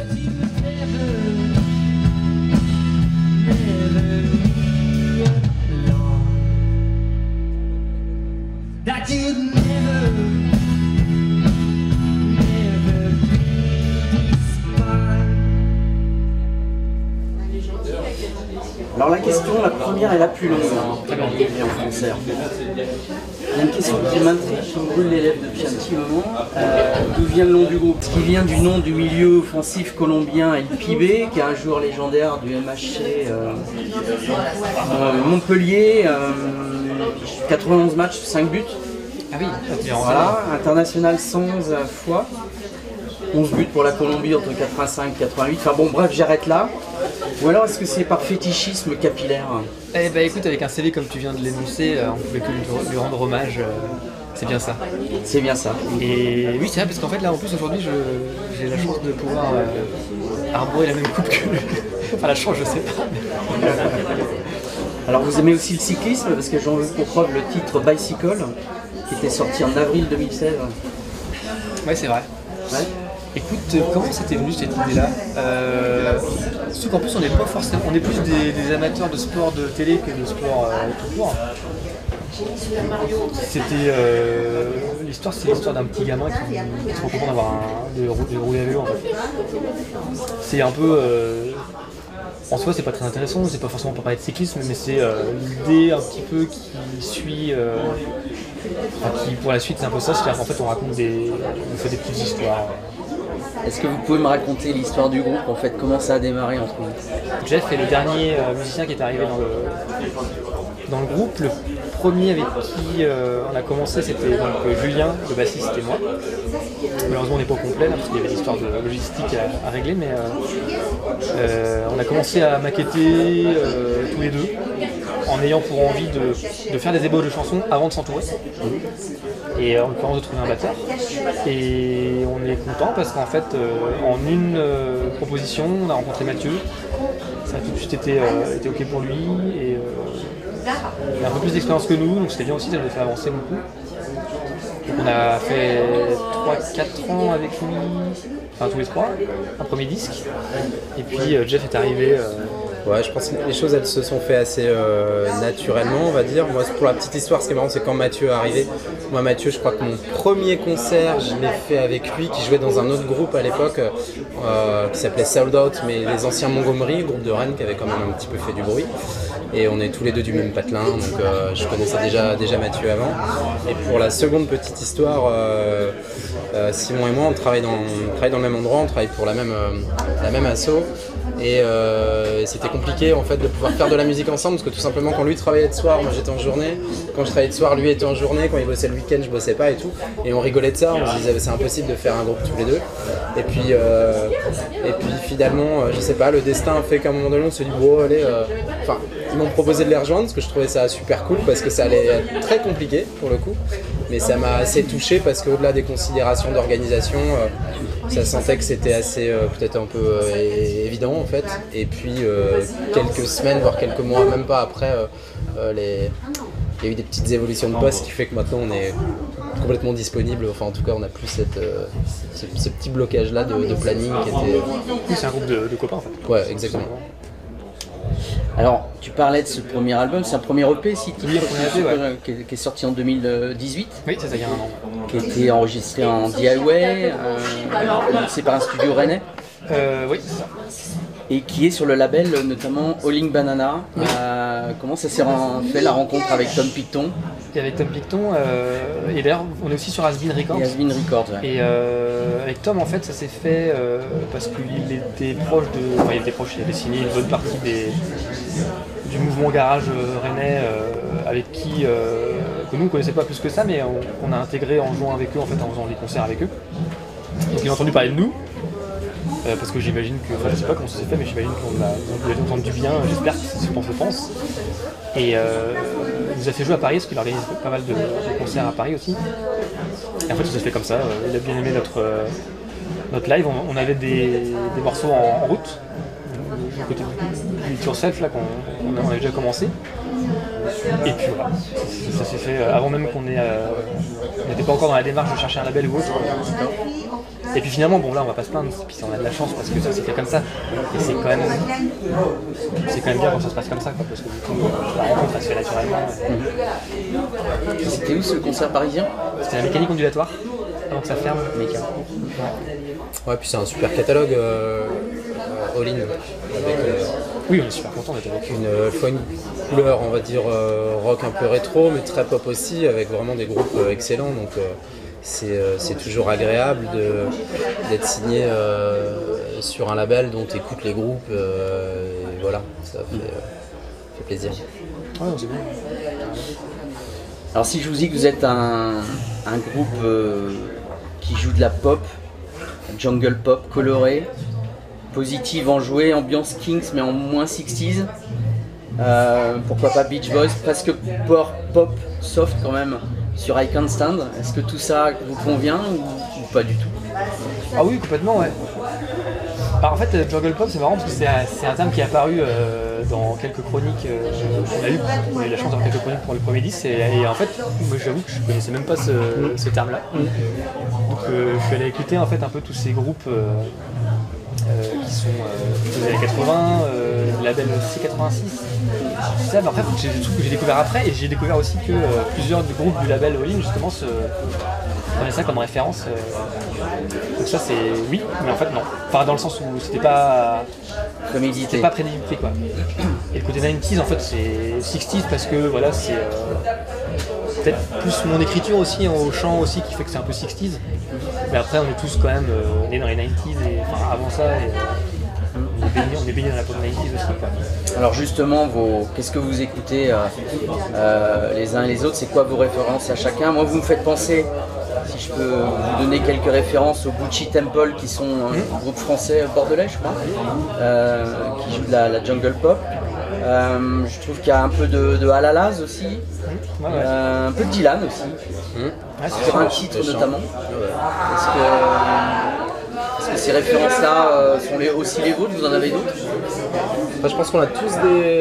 That you'd never be despised. Alors la question, la première est la plus longue en concert. Il y a une question qui m'intrigue, qui me brûle les lèvres depuis un petit moment. D'où vient le nom du groupe? Qui vient du nom du milieu offensif colombien El Pibe, qui est un joueur légendaire du MHC Montpellier. 91 matchs, 5 buts. Ah oui, voilà, international 111 fois. 11 buts pour la Colombie entre 85 et 88. Enfin bon, bref, j'arrête là. Ou alors est-ce que c'est par fétichisme capillaire? Eh ben écoute, avec un CV comme tu viens de l'énoncer, on pouvait que lui rendre hommage. C'est bien ça. C'est bien ça. Et oui, c'est vrai, parce qu'en fait, là, en plus, aujourd'hui, j'ai la chance de pouvoir arborer la même coupe que lui. Enfin, la chance, je sais pas. Alors, vous aimez aussi le cyclisme, parce que j'en veux pour preuve le titre Bicycle, qui était sorti en avril 2016. Ouais, c'est vrai. Ouais. Écoute, comment c'était venu cette idée-là? Sauf qu'en plus, on n'est pas forcément. On est plus des amateurs de sport de télé que de sport tout court. C'était l'histoire, c'est l'histoire d'un petit gamin qui se rend compte de rouler à vélo en fait. C'est un peu en soi c'est pas très intéressant, c'est pas forcément pour parler de cyclisme, mais c'est l'idée un petit peu qui suit qui pour la suite c'est un peu ça, c'est-à-dire qu'en fait on fait des petites histoires. Est-ce que vous pouvez me raconter l'histoire du groupe, en fait, comment ça a démarré entre vous? Jeff est le dernier musicien qui est arrivé dans le groupe. Le premier avec qui on a commencé, c'était donc Julien, le bassiste, et moi. Malheureusement, on n'est pas au complet là, parce qu'il y avait des histoires de logistique à régler, mais on a commencé à maqueter tous les deux, en ayant pour envie de faire des ébauches de chansons avant de s'entourer. Et en l'occurrence de trouver un batteur. Et on est content parce qu'en fait, en une proposition, on a rencontré Mathieu. Ça a tout de suite été ok pour lui. Et il a un peu plus d'expérience que nous, donc c'était bien aussi, ça nous a fait avancer beaucoup. Donc on a fait 3-4 ans avec lui, enfin tous les trois, un premier disque. Et puis Jeff est arrivé. Ouais, je pense que les choses elles se sont fait assez naturellement, on va dire. Moi, pour la petite histoire, ce qui est marrant, c'est quand Mathieu est arrivé. Moi, Mathieu, je crois que mon premier concert, je l'ai fait avec lui, qui jouait dans un autre groupe à l'époque, qui s'appelait Sold Out, mais les anciens Montgomery, groupe de Rennes qui avait quand même un petit peu fait du bruit. Et on est tous les deux du même patelin, donc je connaissais déjà Mathieu avant. Et pour la seconde petite histoire, Simon et moi, on travaille dans le même endroit, on travaille pour la même asso. Et c'était compliqué en fait de pouvoir faire de la musique ensemble parce que tout simplement quand lui travaillait de soir, moi j'étais en journée, quand je travaillais de soir, lui était en journée, quand il bossait le week-end, je bossais pas et tout. Et on rigolait de ça, on se disait c'est impossible de faire un groupe tous les deux. Et puis finalement, je sais pas, le destin a fait qu'à un moment donné on se dit bon allez, enfin ils m'ont proposé de les rejoindre parce que je trouvais ça super cool parce que ça allait être très compliqué pour le coup. Mais ça m'a assez touché parce qu'au-delà des considérations d'organisation, ça sentait que c'était assez peut-être un peu évident en fait. Et puis quelques semaines, voire quelques mois, même pas après, il y a eu des petites évolutions de poste qui fait que maintenant on est complètement disponible. Enfin en tout cas on n'a plus ce petit blocage là de planning qui était... C'est un groupe de copains en fait. Ouais, exactement. Alors, tu parlais de ce premier album, c'est un premier EP, si tu oui, ouais. qui est sorti en 2018. Oui, c'est ça, il y a un an. Qui a été enregistré en DIY, c'est par un studio rennais. Oui, c'est ça. Et qui est sur le label notamment Alling Banana. Oui. Comment ça s'est fait la rencontre avec Tom Picton? Et avec Tom Picton, et d'ailleurs on est aussi sur Has Been Records. Et Has Been Records, ouais. Et avec Tom en fait ça s'est fait parce qu'il était proche de. Enfin il était proche, il avait signé une bonne partie du mouvement garage rennais avec qui que nous on ne connaissait pas plus que ça, mais on a intégré en jouant avec eux, en fait en faisant des concerts avec eux. Donc il a entendu parler de nous. Parce que j'imagine que, enfin je sais pas comment ça s'est fait, mais j'imagine qu'on a dû entendre du bien, j'espère que c'est ce qu'on se pense. Et il nous a fait jouer à Paris, parce qu'il organise pas mal de concerts à Paris aussi. Et en fait ça s'est fait comme ça, il a bien aimé notre live, on avait des morceaux en route, du côté du It Yourself là qu'on avait déjà commencé. Et puis voilà, ça s'est fait avant même qu'on n'était pas encore dans la démarche de chercher un label ou autre. Et puis finalement, bon là on va pas se plaindre, puis on a de la chance parce que ça s'est fait comme ça. Et c'est quand même bien quand ça se passe comme ça, quoi, parce que du coup la rencontre elle se fait naturellement. C'était où ce concert parisien? C'était la mécanique ondulatoire, avant que ça ferme. Ouais, puis c'est un super catalogue all-in. Avec Oui, on est super content d'être avec eux. une couleur, on va dire, rock un peu rétro, mais très pop aussi, avec vraiment des groupes excellents. Donc c'est toujours agréable d'être signé sur un label dont tu écoutes les groupes. Et voilà, ça fait plaisir. Ouais, c'est bien. Alors si je vous dis que vous êtes un groupe qui joue de la pop, jungle pop colorée, positive, enjouée, ambiance Kings mais en moins 60s, pourquoi pas Beach Boys, presque pop, soft quand même, sur I Can't Stand. Est-ce que tout ça vous convient ou pas du tout? Ah oui, complètement, ouais. Alors, en fait, jungle pop, c'est marrant parce que c'est un terme qui est apparu dans quelques chroniques. On a eu la chance d'avoir quelques chroniques pour le premier disque. Et en fait, moi j'avoue que je connaissais même pas ce terme-là. Donc je suis allé écouter en fait un peu tous ces groupes qui sont des années 80, le label C86. Ça, mais après, c'est des trucs que j'ai découvert après. Et j'ai découvert aussi que plusieurs groupes du label All In justement prenaient ça comme référence. Donc ça c'est oui, mais en fait non. Enfin dans le sens où c'était pas prémédité quoi. Et le côté 90s en fait c'est 60s parce que voilà c'est peut-être plus mon écriture aussi au chant aussi qui fait que c'est un peu 60s. Mais après on est tous quand même nés dans les 90s et enfin avant ça et, on est baigné dans la pop 90s aussi quoi. Alors justement, qu'est-ce que vous écoutez les uns et les autres? C'est quoi vos références à chacun? Moi vous me faites penser, si je peux vous donner quelques références, au Gucci Temple qui sont un groupe français bordelais je crois, qui joue de la jungle pop. Je trouve qu'il y a un peu de Halalaz aussi, un peu de Dylan aussi, sur un titre notamment. Est-ce que ces références-là sont aussi les vôtres? Vous en avez d'autres? Je pense qu'on a tous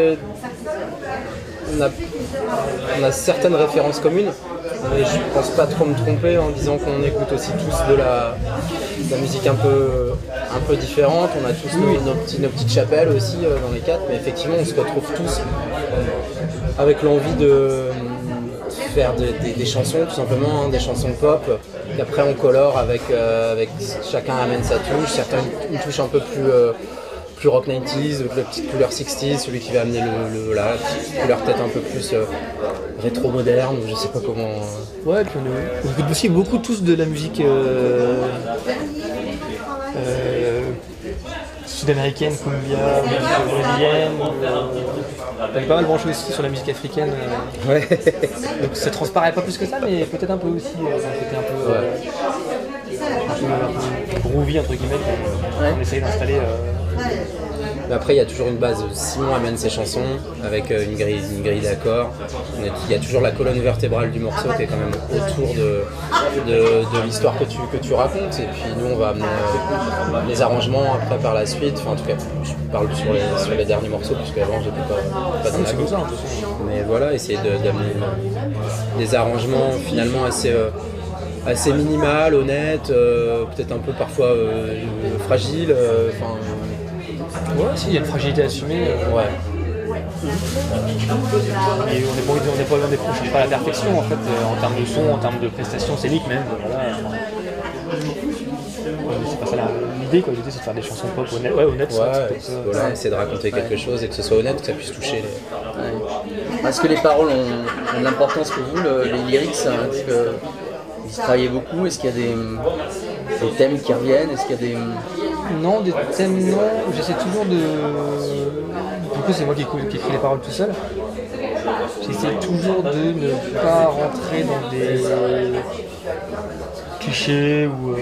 on a certaines références communes, mais je pense pas trop me tromper en disant qu'on écoute aussi tous de la musique un peu différente. On a tous nos petites chapelles aussi dans les quatre, mais effectivement on se retrouve tous avec l'envie de faire des chansons tout simplement, des chansons pop, qu'après on colore avec chacun amène sa touche, certains une touche un peu plus rock 90s, la petite couleur 60s, celui qui va amener la petite couleur peut-être un peu plus rétro-moderne, ou je sais pas comment. Ouais, puis on écoute aussi beaucoup tous de la musique sud-américaine, cumbia, brésilienne. On a pas mal branché aussi sur la musique africaine. Ouais. Donc ça transparaît pas plus que ça, mais peut-être un peu aussi un côté un peu groovy entre guillemets qu'on essaye d'installer. Mais après il y a toujours une base. Simon amène ses chansons avec une grille d'accords. Il y a toujours la colonne vertébrale du morceau qui est quand même autour de l'histoire que tu racontes. Et puis nous on va amener les arrangements après par la suite. Enfin en tout cas je parle sur les derniers morceaux parce qu'avant j'étais pas dans la gauche. Mais voilà, essayer d'amener des arrangements finalement assez minimal, honnête, peut-être un peu parfois fragile. Ouais, si, il y a une fragilité assumée. Ouais. Et on cherche pas la perfection en fait, en termes de son, en termes de prestations scéniques même. Voilà. C'est pas ça l'idée quoi, l'idée c'est de faire des chansons pop honnêtes. Ouais, voilà, essayer de raconter quelque chose et que ce soit honnête, que ça puisse toucher les. Ouais. Est-ce que les paroles ont de l'importance pour vous, les lyrics? Est-ce que vous travaillez beaucoup? Est-ce qu'il y a des thèmes qui reviennent? Est-ce qu'il y a des... Non, des thèmes non. J'essaie toujours de... Du coup c'est moi qui écris les paroles tout seul. J'essaie toujours de ne pas rentrer dans des clichés ou...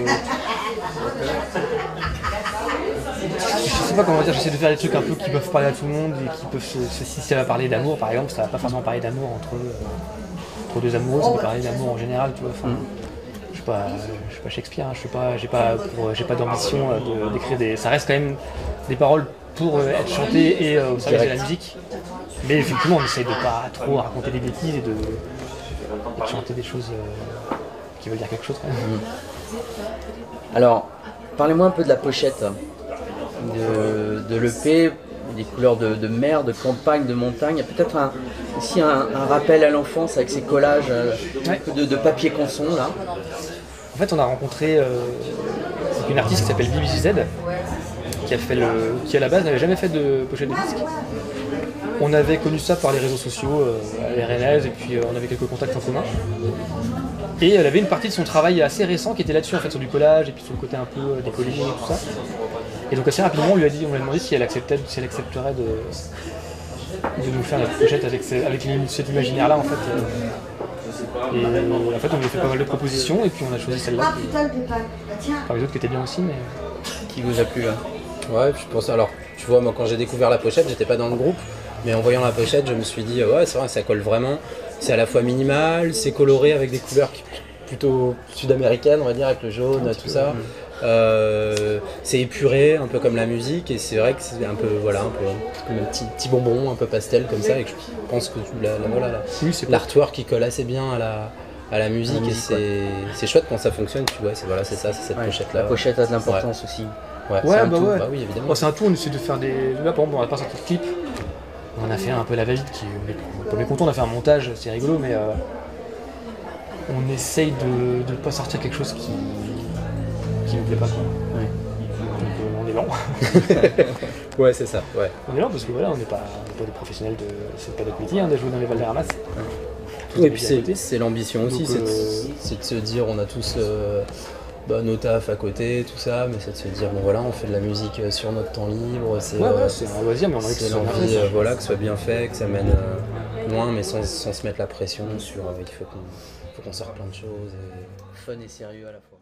Je sais pas comment dire, j'essaie de faire des trucs un peu qui peuvent parler à tout le monde et qui peuvent si ça va parler d'amour par exemple, ça va pas forcément parler d'amour entre deux amoureux, ça peut parler d'amour en général, tu vois. Enfin, je suis pas Shakespeare, hein, j'ai pas d'ambition d'écrire ça reste quand même des paroles pour être chantées et au service de la musique. Mais effectivement on essaie de pas trop raconter des bêtises et de chanter des choses qui veulent dire quelque chose quand même. Alors, parlez-moi un peu de la pochette de l'EP, des couleurs de mer, de campagne, de montagne. Il y a peut-être aussi un rappel à l'enfance avec ces collages un peu de papier canson là. En fait, on a rencontré une artiste qui s'appelle BBZ, qui à la base n'avait jamais fait de pochette de disque. On avait connu ça par les réseaux sociaux, à RNS, et puis on avait quelques contacts en commun. Et elle avait une partie de son travail assez récent qui était là-dessus, en fait, sur du collage, et puis sur le côté un peu décollé et tout ça. Et donc assez rapidement, on lui a demandé si elle accepterait de nous faire notre pochette avec cet imaginaire-là, en fait. Et en fait, on lui a fait pas mal de propositions, et puis on a choisi celle-là. Parmi les autres qui étaient bien aussi, mais... Qui vous a plu là? Ouais, je pense, alors, tu vois, moi quand j'ai découvert la pochette, j'étais pas dans le groupe, mais en voyant la pochette, je me suis dit, ouais, c'est vrai, ça colle vraiment. C'est à la fois minimal, c'est coloré avec des couleurs plutôt sud-américaines, on va dire, avec le jaune, tout ça. C'est épuré, un peu comme la musique, et c'est vrai que c'est un peu, voilà, un peu comme un petit bonbon, un peu pastel comme ça, et que je pense que l'artwork qui colle assez bien à la musique, et c'est chouette quand ça fonctionne, tu vois, c'est cette pochette-là. La pochette a de l'importance aussi. Ouais, ouais, tout, ouais. Bah oui, évidemment. Bon, c'est un tout, on essaie de faire des... Là, par exemple, on n'a pas sorti de clip. On a fait un peu la va-vite, on est content, on a fait un montage, c'est rigolo, mais on essaye de ne pas sortir quelque chose qui ne plaît pas, quoi. Ouais. Donc on est lent. Ouais, c'est ça, ouais. On est lent parce que voilà, on n'est pas des professionnels, c'est pas notre métier de jouer dans les Valderramas. Et puis c'est l'ambition aussi, Donc, c'est de se dire, on a tous nos tafs à côté, tout ça, mais c'est de se dire, bon voilà, on fait de la musique sur notre temps libre, c'est un loisir, mais on a envie que c'est ce soit bien l'envie, fait. voilà, que ce soit bien fait, que ça mène loin, mais sans se mettre la pression sur il faut qu'on sorte plein de choses. Fun et sérieux à la fois.